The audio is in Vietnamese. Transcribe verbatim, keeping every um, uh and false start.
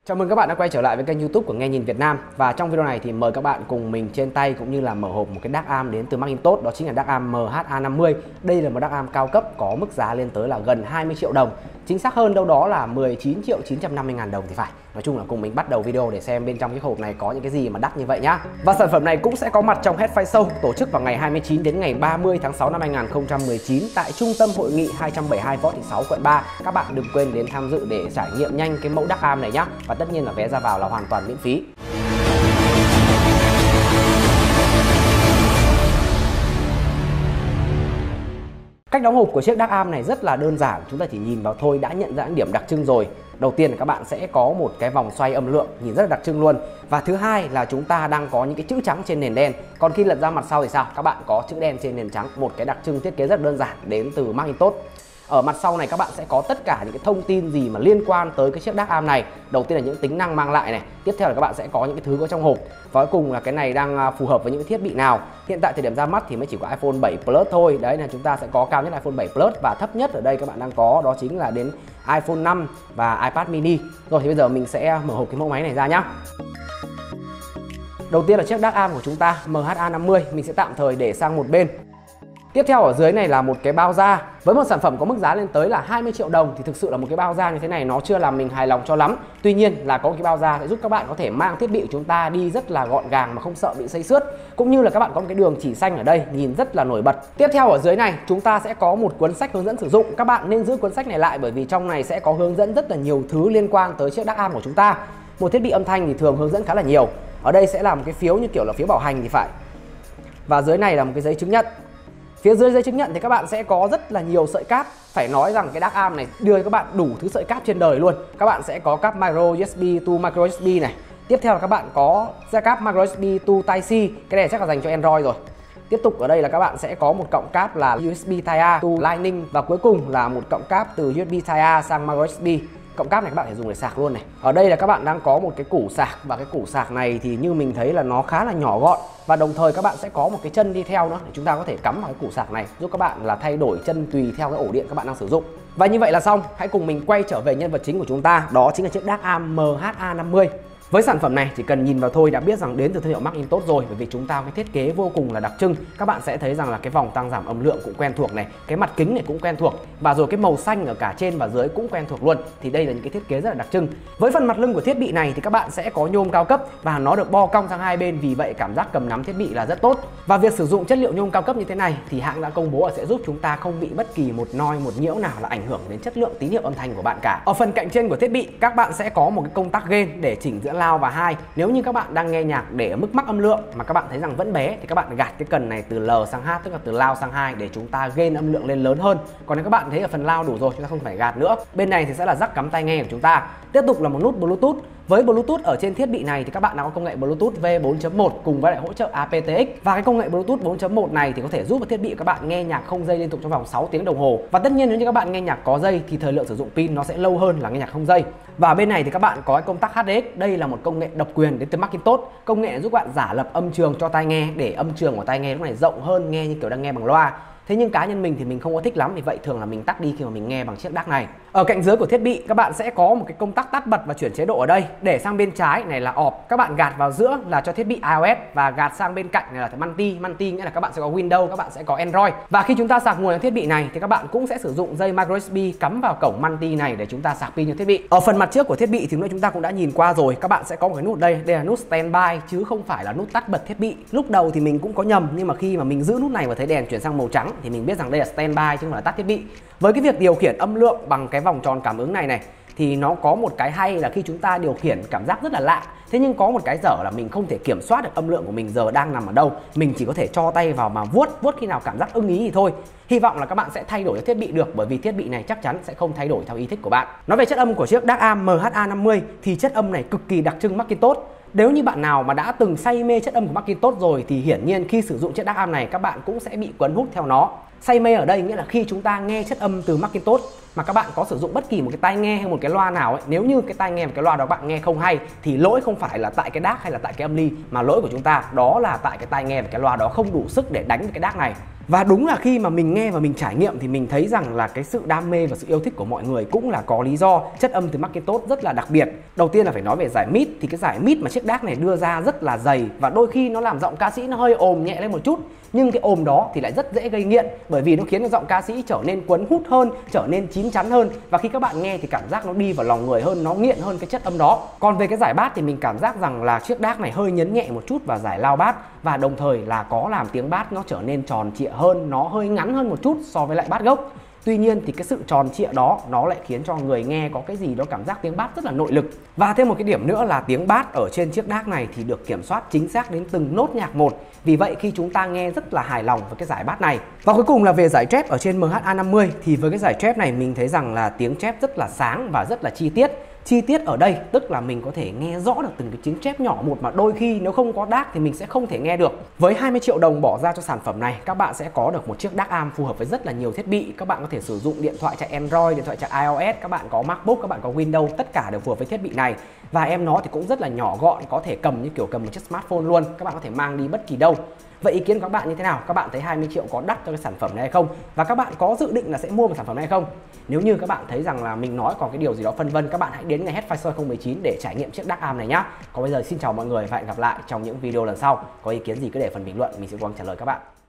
Chào mừng các bạn đã quay trở lại với kênh YouTube của Nghe Nhìn Việt Nam. Và trong video này thì mời các bạn cùng mình trên tay cũng như là mở hộp một cái đát am đến từ Macintosh, đó chính là đát am em hát a năm mươi. Đây là một đát am cao cấp có mức giá lên tới là gần hai mươi triệu đồng. Chính xác hơn đâu đó là mười chín triệu chín trăm năm mươi ngàn đồng thì phải. Nói chung là cùng mình bắt đầu video để xem bên trong cái hộp này có những cái gì mà đắt như vậy nhá. Và sản phẩm này cũng sẽ có mặt trong Headfire Show tổ chức vào ngày hai mươi chín đến ngày ba mươi tháng sáu năm hai nghìn không trăm mười chín tại Trung tâm Hội nghị hai trăm bảy mươi hai Võ Thị Sáu quận ba. Các bạn đừng quên đến tham dự để trải nghiệm nhanh cái mẫu đát am này nhá. Và tất nhiên là vé ra vào là hoàn toàn miễn phí. Cách đóng hộp của chiếc đát am này rất là đơn giản, chúng ta chỉ nhìn vào thôi đã nhận ra những điểm đặc trưng rồi. Đầu tiên là các bạn sẽ có một cái vòng xoay âm lượng nhìn rất là đặc trưng luôn. Và thứ hai là chúng ta đang có những cái chữ trắng trên nền đen. Còn khi lật ra mặt sau thì sao? Các bạn có chữ đen trên nền trắng, một cái đặc trưng thiết kế rất đơn giản đến từ Macintosh. Ở mặt sau này các bạn sẽ có tất cả những cái thông tin gì mà liên quan tới cái chiếc đát am này. Đầu tiên là những tính năng mang lại này, tiếp theo là các bạn sẽ có những cái thứ có trong hộp. Và cuối cùng là cái này đang phù hợp với những cái thiết bị nào. Hiện tại thời điểm ra mắt thì mới chỉ có iPhone bảy Plus thôi. Đấy là chúng ta sẽ có cao nhất iPhone bảy Plus và thấp nhất ở đây các bạn đang có đó chính là đến iPhone năm và iPad mini. Rồi thì bây giờ mình sẽ mở hộp cái mẫu máy này ra nhá. Đầu tiên là chiếc đát am của chúng ta em hát a năm mươi, mình sẽ tạm thời để sang một bên. Tiếp theo ở dưới này là một cái bao da. Với một sản phẩm có mức giá lên tới là hai mươi triệu đồng thì thực sự là một cái bao da như thế này nó chưa làm mình hài lòng cho lắm. Tuy nhiên là có cái bao da sẽ giúp các bạn có thể mang thiết bị của chúng ta đi rất là gọn gàng mà không sợ bị xây xước. Cũng như là các bạn có một cái đường chỉ xanh ở đây nhìn rất là nổi bật. Tiếp theo ở dưới này chúng ta sẽ có một cuốn sách hướng dẫn sử dụng. Các bạn nên giữ cuốn sách này lại bởi vì trong này sẽ có hướng dẫn rất là nhiều thứ liên quan tới chiếc đát am của chúng ta. Một thiết bị âm thanh thì thường hướng dẫn khá là nhiều. Ở đây sẽ là một cái phiếu như kiểu là phiếu bảo hành thì phải. Và dưới này là một cái giấy chứng nhận. Phía dưới giấy chứng nhận thì các bạn sẽ có rất là nhiều sợi cáp. Phải nói rằng cái đát am này đưa cho các bạn đủ thứ sợi cáp trên đời luôn. Các bạn sẽ có cáp micro u ét bê to micro u ét bê này. Tiếp theo là các bạn có cáp micro u ét bê to Type-C. Cái này chắc là dành cho Android rồi. Tiếp tục ở đây là các bạn sẽ có một cọng cáp là u ét bê Type-A to Lightning. Và cuối cùng là một cọng cáp từ u ét bê Type-A sang micro u ét bê. Cọng cáp này các bạn phải dùng để sạc luôn này. Ở đây là các bạn đang có một cái củ sạc. Và cái củ sạc này thì như mình thấy là nó khá là nhỏ gọn. Và đồng thời các bạn sẽ có một cái chân đi theo nữa để chúng ta có thể cắm vào cái củ sạc này, giúp các bạn là thay đổi chân tùy theo cái ổ điện các bạn đang sử dụng. Và như vậy là xong. Hãy cùng mình quay trở về nhân vật chính của chúng ta. Đó chính là chiếc đát am em hát a năm mươi. Với sản phẩm này chỉ cần nhìn vào thôi đã biết rằng đến từ thương hiệu Macintosh rồi, bởi vì chúng ta có cái thiết kế vô cùng là đặc trưng. Các bạn sẽ thấy rằng là cái vòng tăng giảm âm lượng cũng quen thuộc này, cái mặt kính này cũng quen thuộc và rồi cái màu xanh ở cả trên và dưới cũng quen thuộc luôn. Thì đây là những cái thiết kế rất là đặc trưng. Với phần mặt lưng của thiết bị này thì các bạn sẽ có nhôm cao cấp và nó được bo cong sang hai bên, vì vậy cảm giác cầm nắm thiết bị là rất tốt. Và việc sử dụng chất liệu nhôm cao cấp như thế này thì hãng đã công bố là sẽ giúp chúng ta không bị bất kỳ một noi một nhiễu nào là ảnh hưởng đến chất lượng tín hiệu âm thanh của bạn cả. Ở phần cạnh trên của thiết bị các bạn sẽ có một cái công tắc gain để chỉnh giữa loud và high. Nếu như các bạn đang nghe nhạc để ở mức mắc âm lượng mà các bạn thấy rằng vẫn bé thì các bạn gạt cái cần này từ L sang H, tức là từ loud sang high, để chúng ta gain âm lượng lên lớn hơn. Còn nếu các bạn thấy ở phần loud đủ rồi, chúng ta không phải gạt nữa. Bên này thì sẽ là jack cắm tai nghe của chúng ta. Tiếp tục là một nút Bluetooth. Với Bluetooth ở trên thiết bị này thì các bạn đã có công nghệ Bluetooth V bốn chấm một cùng với lại hỗ trợ a pê tê ích. Và cái công nghệ Bluetooth bốn chấm một này thì có thể giúp cho thiết bị các bạn nghe nhạc không dây liên tục trong vòng sáu tiếng đồng hồ. Và tất nhiên nếu như các bạn nghe nhạc có dây thì thời lượng sử dụng pin nó sẽ lâu hơn là nghe nhạc không dây. Và bên này thì các bạn có cái công tắc hát đê ích. Đây là một công nghệ độc quyền đến từ Macintosh. Công nghệ giúp bạn giả lập âm trường cho tai nghe để âm trường của tai nghe lúc này rộng hơn, nghe như kiểu đang nghe bằng loa. Thế nhưng cá nhân mình thì mình không có thích lắm, vì vậy thường là mình tắt đi khi mà mình nghe bằng chiếc đát này. Ở cạnh dưới của thiết bị các bạn sẽ có một cái công tắc tắt bật và chuyển chế độ ở đây. Để sang bên trái này là off, các bạn gạt vào giữa là cho thiết bị iOS và gạt sang bên cạnh này là multi. Multi nghĩa là các bạn sẽ có Windows, các bạn sẽ có Android. Và khi chúng ta sạc nguồn thiết bị này thì các bạn cũng sẽ sử dụng dây micro u ét bê cắm vào cổng multi này để chúng ta sạc pin cho thiết bị. Ở phần mặt trước của thiết bị thì nữa chúng ta cũng đã nhìn qua rồi, các bạn sẽ có một cái nút đây, đây là nút standby chứ không phải là nút tắt bật thiết bị. Lúc đầu thì mình cũng có nhầm, nhưng mà khi mà mình giữ nút này và thấy đèn chuyển sang màu trắng thì mình biết rằng đây là standby chứ không phải là tắt thiết bị. Với cái việc điều khiển âm lượng bằng cái vòng tròn cảm ứng này này thì nó có một cái hay là khi chúng ta điều khiển cảm giác rất là lạ. Thế nhưng có một cái dở là mình không thể kiểm soát được âm lượng của mình giờ đang nằm ở đâu. Mình chỉ có thể cho tay vào mà vuốt, vuốt khi nào cảm giác ưng ý thì thôi. Hy vọng là các bạn sẽ thay đổi thiết bị được, bởi vì thiết bị này chắc chắn sẽ không thay đổi theo ý thích của bạn. Nói về chất âm của chiếc đát am em hát a năm mươi thì chất âm này cực kỳ đặc trưng Macintosh. Nếu như bạn nào mà đã từng say mê chất âm của Macintosh rồi thì hiển nhiên khi sử dụng chiếc đát am này các bạn cũng sẽ bị cuốn hút theo nó. Say mê ở đây nghĩa là khi chúng ta nghe chất âm từ Macintosh mà các bạn có sử dụng bất kỳ một cái tai nghe hay một cái loa nào ấy, nếu như cái tai nghe và cái loa đó bạn nghe không hay thì lỗi không phải là tại cái đát hay là tại cái âm ly, mà lỗi của chúng ta đó là tại cái tai nghe và cái loa đó không đủ sức để đánh cái đát này. Và đúng là khi mà mình nghe và mình trải nghiệm thì mình thấy rằng là cái sự đam mê và sự yêu thích của mọi người cũng là có lý do. Chất âm từ Macintosh rất là đặc biệt. Đầu tiên là phải nói về giải mid, thì cái giải mid mà chiếc đát này đưa ra rất là dày và đôi khi nó làm giọng ca sĩ nó hơi ồm nhẹ lên một chút. Nhưng cái ồm đó thì lại rất dễ gây nghiện, bởi vì nó khiến cho giọng ca sĩ trở nên cuốn hút hơn, trở nên chín chắn hơn, và khi các bạn nghe thì cảm giác nó đi vào lòng người hơn, nó nghiện hơn cái chất âm đó. Còn về cái giải bass thì mình cảm giác rằng là chiếc đát này hơi nhấn nhẹ một chút vào giải lao bass, và đồng thời là có làm tiếng bass nó trở nên tròn trịa hơn, nó hơi ngắn hơn một chút so với lại bass gốc. Tuy nhiên thì cái sự tròn trịa đó nó lại khiến cho người nghe có cái gì đó cảm giác tiếng bass rất là nội lực. Và thêm một cái điểm nữa là tiếng bass ở trên chiếc đát này thì được kiểm soát chính xác đến từng nốt nhạc một. Vì vậy khi chúng ta nghe rất là hài lòng với cái giải bass này. Và cuối cùng là về giải trap ở trên M H A năm mươi, thì với cái giải trap này mình thấy rằng là tiếng trap rất là sáng và rất là chi tiết. Chi tiết ở đây tức là mình có thể nghe rõ được từng cái tiếng chép nhỏ một mà đôi khi nếu không có đát thì mình sẽ không thể nghe được. Với hai mươi triệu đồng bỏ ra cho sản phẩm này, các bạn sẽ có được một chiếc đát am phù hợp với rất là nhiều thiết bị. Các bạn có thể sử dụng điện thoại chạy Android, điện thoại chạy iOS, các bạn có MacBook, các bạn có Windows, tất cả đều phù hợp với thiết bị này. Và em nó thì cũng rất là nhỏ gọn, có thể cầm như kiểu cầm một chiếc smartphone luôn, các bạn có thể mang đi bất kỳ đâu. Vậy ý kiến của các bạn như thế nào? Các bạn thấy hai mươi triệu có đắt cho cái sản phẩm này hay không? Và các bạn có dự định là sẽ mua một sản phẩm này hay không? Nếu như các bạn thấy rằng là mình nói còn cái điều gì đó phân vân, các bạn hãy đến ngày Head Fiser không một chín để trải nghiệm chiếc đát am này nhá. Còn bây giờ xin chào mọi người và hẹn gặp lại trong những video lần sau. Có ý kiến gì cứ để phần bình luận, mình sẽ cố gắng trả lời các bạn.